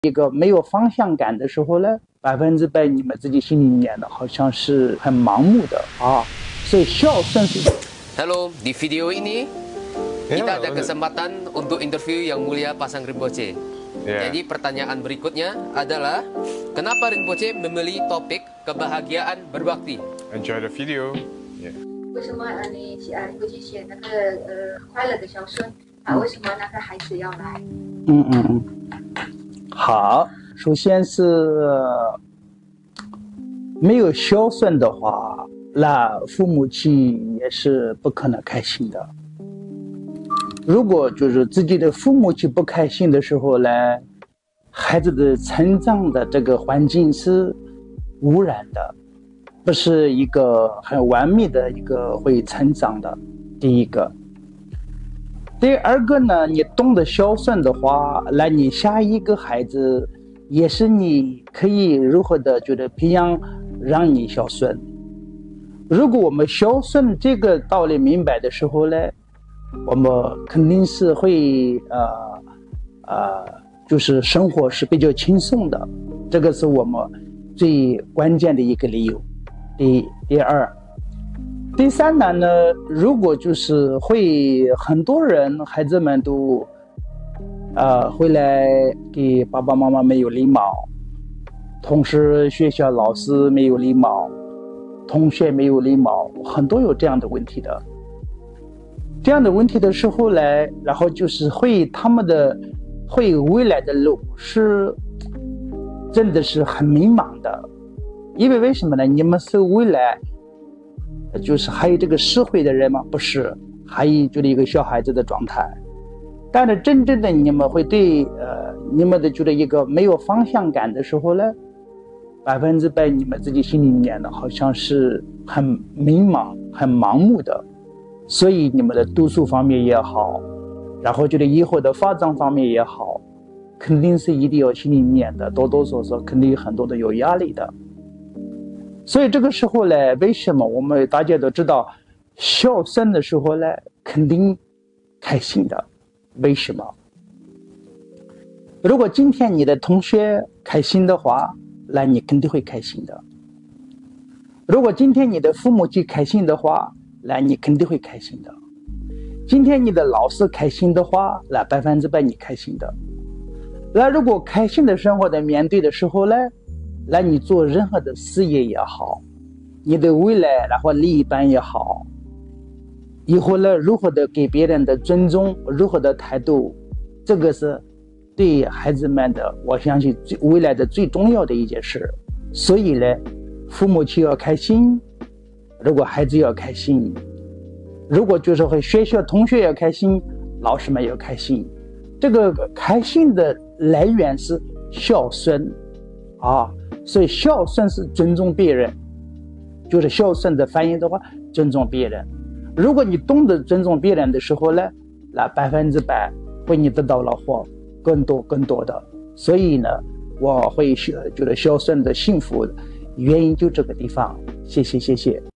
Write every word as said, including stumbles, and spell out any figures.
一个没有方向感的时候呢，百分之百你们自己心里面的好像是很盲目的啊，所以孝顺是。 Halo, di video ini Ya, kita ada untuk- kesempatan untuk interview yang mulia pasang Rinpoche. Ya. Jadi pertanyaan berikutnya adalah kenapa Rinpoche memilih topik kebahagiaan berbakti? Enjoy the video. Yeah. 为什么呃你呃你会去写那个呃快乐的孝顺啊？为什么那个孩子要来？ 嗯嗯嗯，好，首先是没有孝顺的话，那父母亲也是不可能开心的。如果就是自己的父母亲不开心的时候呢，孩子的成长的这个环境是污染的，不是一个很完美的一个会成长的。第一个。第二个呢，你懂得孝顺的话，那你下一个孩子也是你可以如何的觉得培养让你孝顺。如果我们孝顺这个道理明白的时候呢，我们肯定是会呃呃就是生活是比较轻松的，这个是我们最关键的一个理由。第第二第三呢呢，如果就是会很多人孩子们都呃回来给爸爸妈妈没有礼貌，同时学校老师没有礼貌，同学没有礼貌，很多有这样的问题的。这样的问题的时候呢，然后就是会他们的会未来的路是真的是很迷茫的，因为为什么呢？你们是未来就是还有这个社会的人吗？不是，还有就是一个小孩子的状态。但是真正的你们会对呃你们的觉得一个没有方向感的时候呢，百分之百你们自己心里面的好像是很迷茫、很盲目的，所以你们的读书方面也好，然后觉得以后的发展方面也好，肯定是一定要心里面的多多少少肯定有很多的有压力的。所以这个时候呢，为什么我们大家都知道孝顺的时候呢，肯定开心的？为什么？如果今天你的同学开心的话，那你肯定会开心的。如果今天你的父母亲开心的话，那你肯定会开心的。今天你的老师开心的话，那百分之百你开心的。那如果开心的生活在面对的时候呢，那你做任何的事业也好，你的未来然后另一半也好，以后呢如何的给别人的尊重，如何的态度，这个是对孩子们的我相信最未来的最重要的一件事。所以呢，父母亲要开心，如果孩子要开心，如果就是和学校同学要开心，老师们要开心，这个开心的来源是孝顺啊。所以孝顺是尊重别人，就是孝顺的翻译的话，尊重别人。如果你懂得尊重别人的时候呢，那百分之百会你得到了或更多更多的。所以呢，我会觉得孝顺的幸福原因就这个地方。谢谢谢谢。